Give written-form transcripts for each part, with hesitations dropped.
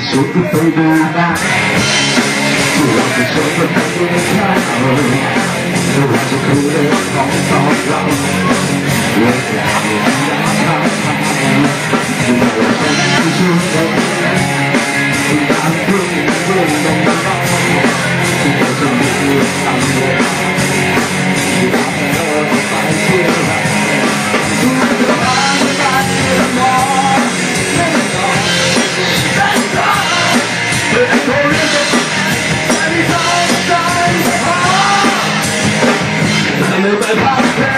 สุดไปดูบ้างเราจะชวนกันไปดูข้าวเราจะคุยเรื่องของตอนเราเรื่องราวอยากทำที่เราจะช่วยกันอยากรู้เรื่องตรงนั้นที่เราจะมีเรื่องทำเลยที่เราจะไปเที่ยวดูจะพาไปเที่ยวมองไม่ต่อแต่ก็เป็นตัวเรื่องไม่มีทางใจพอแต่ไม่ไปพักเพล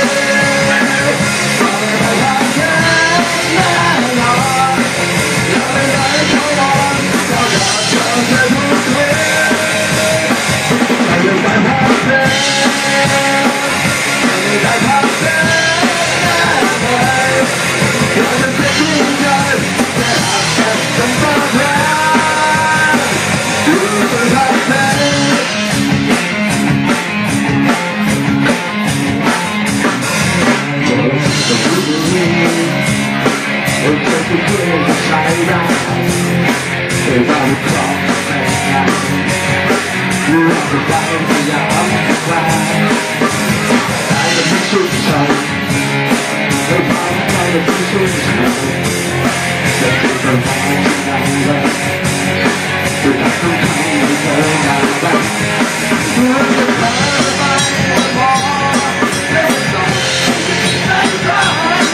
ใช้ได้เคยบ้าครองแต่งานรู้ว่าจะได้พยายามกล้าได้แต่ไม่ชุ่มชัยไม่พาใจแต่ไม่ชุ่มชัยจะเป็นคนทำที่ไหนบ้างจะทำต้องทำให้เธอได้บ้างรู้ว่าจะพาไปมองไม่ต้องไม่ต้อง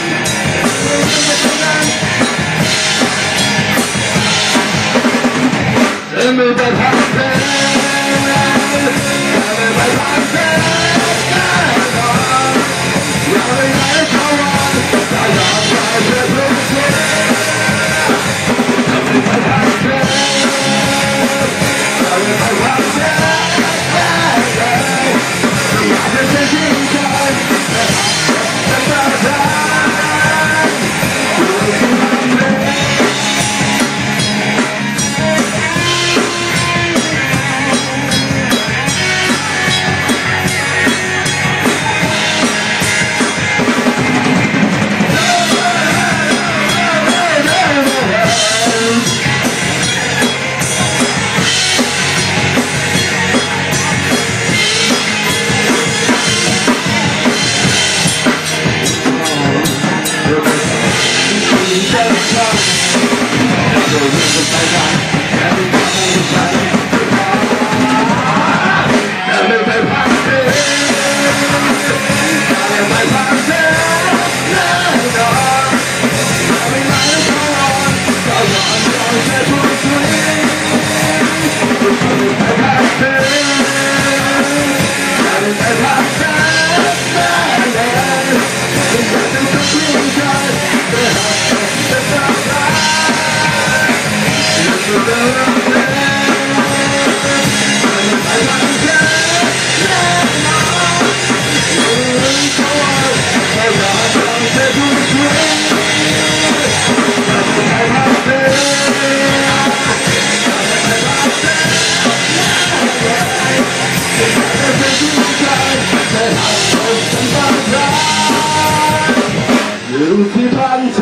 ไม่ไปพักเพลไม่ไปพักเพลอยากไปไหนชาวบ้านแต่อยากไปเพื่อเพื่อนไม่ไปพักเพลไม่ไปพักเพลอยากจะเป็นที่ใจแต่ไม่ได้อยู่ที่พันเท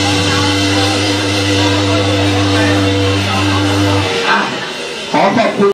ขอขอบคุณ